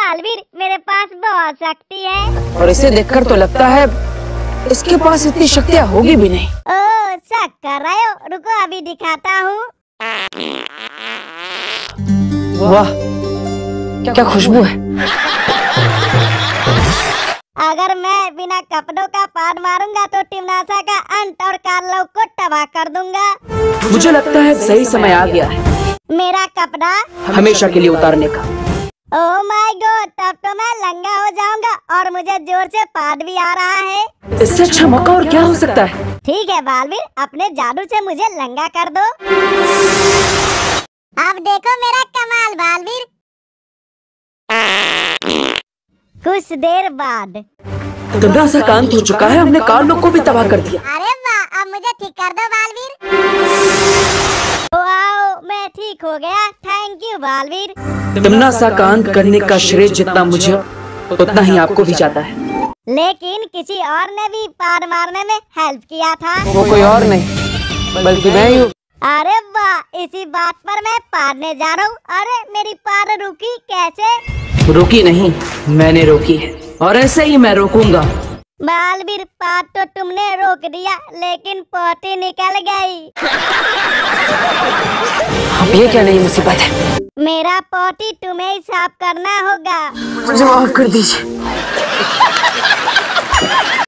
बालवीर, मेरे पास बहुत शक्ति है। और इसे देखकर तो लगता है इसके पास इतनी शक्तियाँ होगी भी नहीं। ओह, शक कर रहे हो? रुको अभी दिखाता हूँ। वाह, क्या खुशबू है। अगर मैं बिना कपड़ों का पार मारूंगा तो टिमनासा का अंत और कार्लो को तबाह कर दूंगा। मुझे लगता है सही समय आ गया है मेरा कपड़ा हमेशा के लिए उतारने का। ओह माय गॉड, तब तो मैं लंगा हो जाऊंगा और मुझे जोर से पाद भी आ रहा है। इससे अच्छा मौका और क्या हो सकता है। ठीक है बालवीर, अपने जादू से मुझे लंगा कर दो। अब देखो मेरा कमाल बालवीर। कुछ देर बाद टिमनासा का अंत हो चुका है। हमने कार्लो को भी तबाह कर दिया। अरे वाह, अब मुझे ठीक कर दो बालवीर। वाओ, मैं ठीक हो गया। Thank you Baalveer. टिमनासा का अंत करने का श्रेय जितना मुझे उतना ही आपको भी जाता है। लेकिन किसी और ने भी पार मारने में हेल्प किया था। वो कोई और नहीं बल्कि मैं ही हूँ। अरे वाह, इसी बात पर मैं पारने जा रहा हूँ। अरे मेरी पार रुकी कैसे? रुकी नहीं, मैंने रोकी है और ऐसे ही मैं रोकूंगा। बालवीर, पार तो तुमने रोक दिया लेकिन पोटी निकल गई। अब ये क्या नई मुसीबत है। मेरा पोटी तुम्हें ही साफ करना होगा। मुझे माफ कर दीजिए।